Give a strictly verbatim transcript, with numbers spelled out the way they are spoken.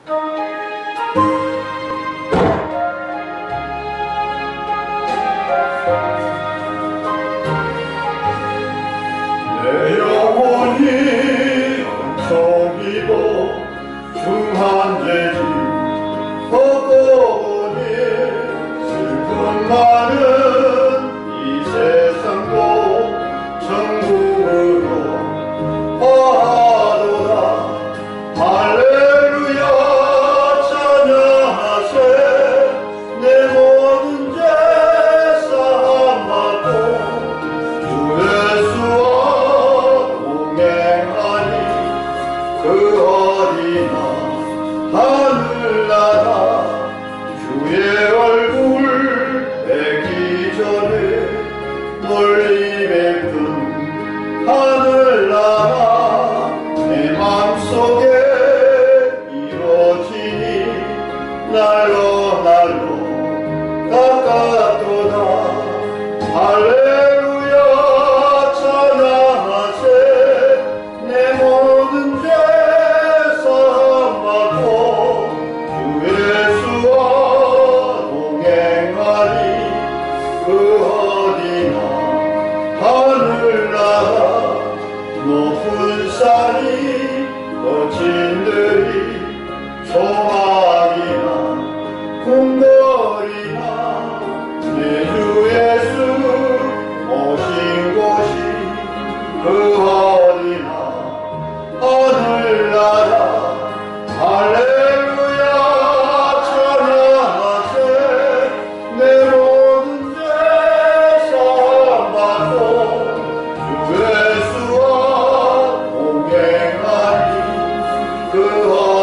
내 영혼이 엄청이고 중한 죄지 헛고니 슬픈 많은 이 세상도 천국으로 화하도다. 할렐루야 찬양하세. 내 모든 죄 사함 받고 주 예수와 동행하니 그 어디나 하늘나라 주의 얼굴 뵙기 전에 멀리 뵙던 하늘나라 내 맘속에 이루어지니 날로 날로 가깝도다. 할렐루야 찬양하세. 내 모든 죄 사함 받고 주 예수와 동행하니 그 어디나 하늘나라 높은 산이 거친 들이 소망이나 궁궐이나 내 주 예수 오신 곳이 그 어디나 하늘나라. 할렐루야 찬양하세. 내 모든 죄 사함 받고 주 예수와 동행하니 그